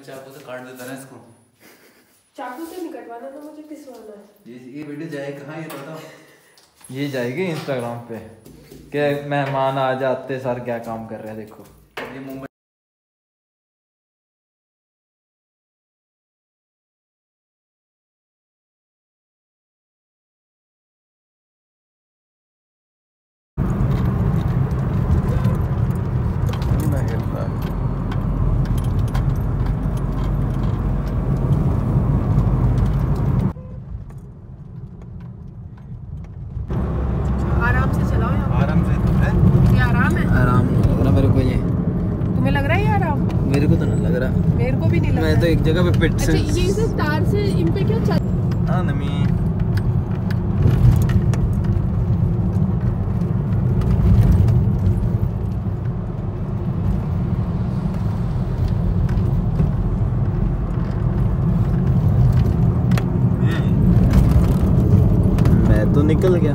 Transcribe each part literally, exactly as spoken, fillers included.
चाकू से काट देता ना इसको। चाकू से नहीं कटवाना था, मुझे पिसवाना है। ये ये वीडियो जाए कहाँ ये बताओ? ये जाएगी इंस्टाग्राम पे क्या मेहमान आ जाते सर क्या काम कर रहे हैं देखो। ये मुंबई आराम से चलाओ यहाँ। आराम से तो है। ये आराम है। आराम लग रहा मेरे को, ये तुम्हें लग रहा है ये आराम? मेरे को तो नहीं लग रहा। मेरे को भी नहीं लग रहा। मैं तो एक जगह पे पिट से। अच्छा ये इसे तार से इन पे क्यों चल? हाँ नमी मैं तो निकल गया।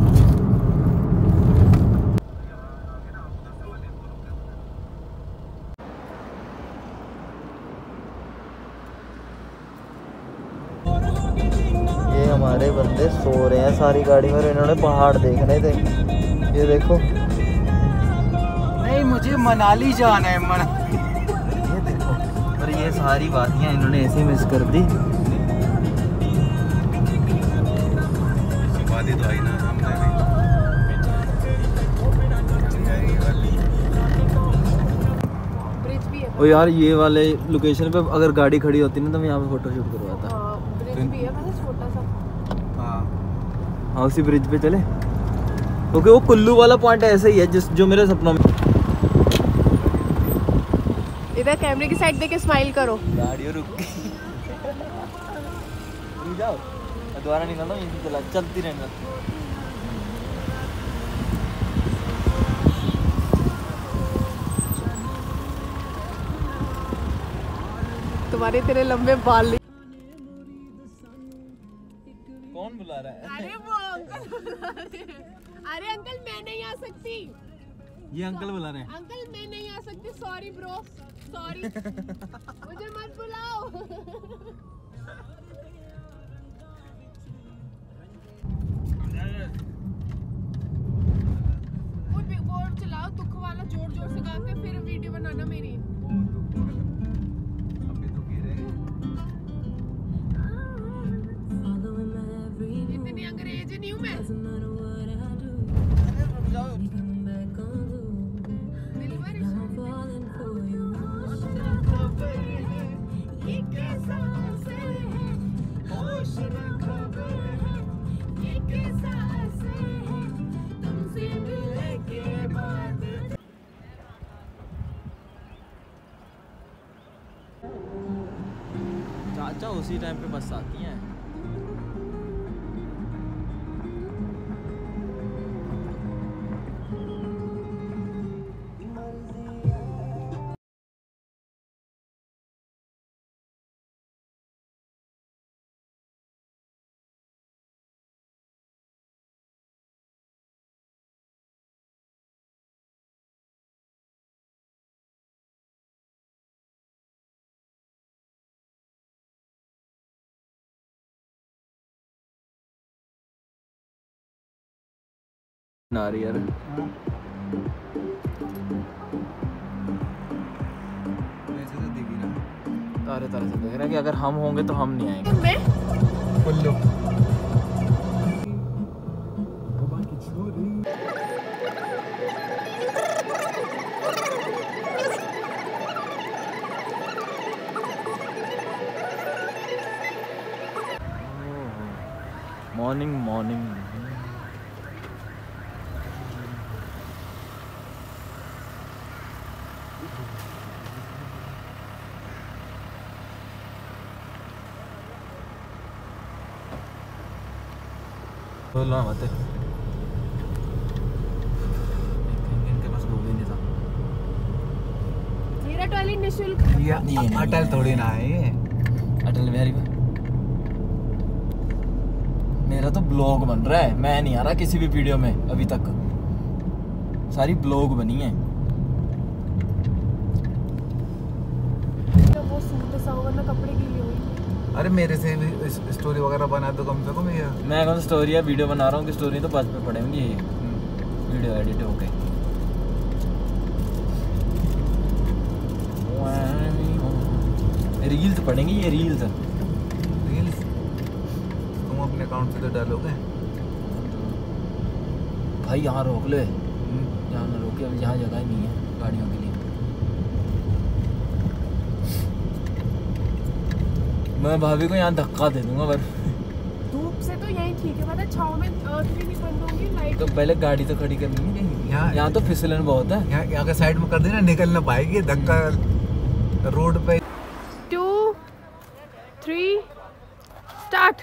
ये हमारे बंदे सो रहे हैं सारी गाड़ी में और इन्होंने पहाड़ देखने थे। ये देखो। नहीं मुझे मनाली जाना है। मन ये देखो और ये सारी वादियाँ इन्होंने ऐसे मिस कर दी। वादी तो आई ना हमने भी। ब्रिज भी है। और यार ये वाले लोकेशन पे अगर गाड़ी खड़ी होती ना तो मैं यहाँ पे फोटो शूट करवाता। हाँ, ब्रिज भी है मतलब छोटा सा। हाँ हाँ उसी ब्रिज पे चले क्योंकि वो कुल्लू वाला पॉइंट ऐसे ही है जिस जो मेरे सपनों में। इधर कैमरे की साइड देके स्माइल करो। गाड़ी रुक गई। रुक जाओ मैं दोबारा निकलता हूँ, यहीं चला चलती रहना। तुम्हारे तेरे लंबे बाल। कौन बुला रहा है? अरे वो अंकल बुला रहे हैं। अरे अंकल मैं नहीं आ सकती। ये अंकल बुला रहे हैं। अंकल मैं नहीं आ सकती, सॉरी ब्रो, सॉरी। मुझे मत बुलाओ। वो बोर्ड चलाओ दुख वाला जोर जोर से गा के फिर वीडियो बनाना मेरी। इतनी अंग्रेज नहीं हूँ मैं। चाचा उसी टाइम पे बस आती हैं। नारी यार तारे तारे से देख रहे हैं कि अगर हम होंगे तो हम नहीं आएंगे। कुल्लू मॉर्निंग मॉर्निंग बोलना मत इनके पास दो दिन था। मेरा टॉयलेट निःशुल्क। अटल थोड़ी ना है ये। अटल बिहारी में मेरा तो ब्लॉग बन रहा है, मैं नहीं आ रहा किसी भी वीडियो में अभी तक, सारी ब्लॉग बनी है। वो सूट वरना कपड़े गीले हुए। अरे मेरे से भी स्टोरी वगैरह बना दो कम से कम ये। मैं कौन स्टोरी या वीडियो बना रहा हूँ कि स्टोरी तो बस पे पड़ेंगी ये वीडियो एडिट हो गई। रील्स पड़ेंगी ये रील्स रील्स तुम अपने अकाउंट से तो डालोगे भाई। यहाँ रोक ले, यहाँ ना रोके, अभी यहाँ जगह ही नहीं है गाड़ियों के लिए। मैं भाभी को यहाँ धक्का दे दूंगा पर धूप से तो यही ठीक है, पता है छाँव में अर्थ भी नहीं बंद होंगी, लाइट तो पहले गाड़ी तो खड़ी करनी है कहीं। यहाँ यहाँ तो फिसलन बहुत है। यहाँ यहाँ के साइड में कर देना, निकल ना पाएगी धक्का रोड पे। Two three start.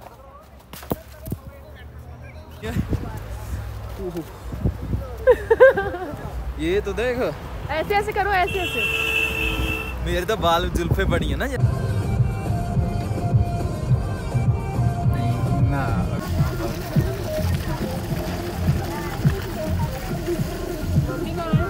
ये तो देख, ऐसे ऐसे करो, ऐसे ऐसे। मेरे तो बाल जुल्फे बड़ी है ना। ना मम्मी कहाँ है?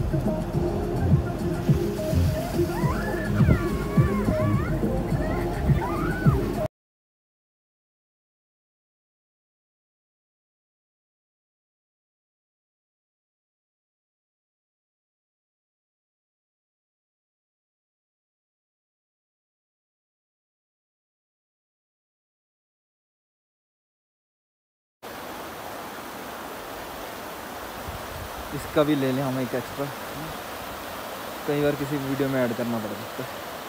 इसका भी ले लें हम एक एक्स्ट्रा, कई बार किसी वीडियो में ऐड करना पड़ सकता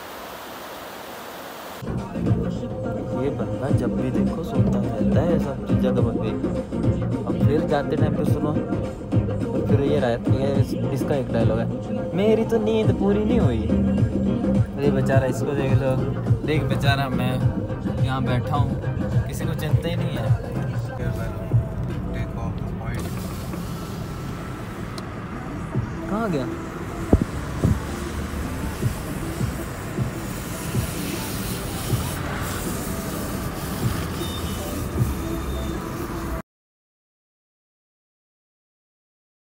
है। ये बंदा जब भी देखो सुनता रहता है सब जगह पे। अब फिर जाते टाइम पे सुनो और फिर ये रात ये इसका एक डायलॉग है, मेरी तो नींद पूरी नहीं हुई। अरे बेचारा इसको देख लो, देख बेचारा मैं यहाँ बैठा हूँ, किसी को चिंता ही नहीं है। कहाँ गया?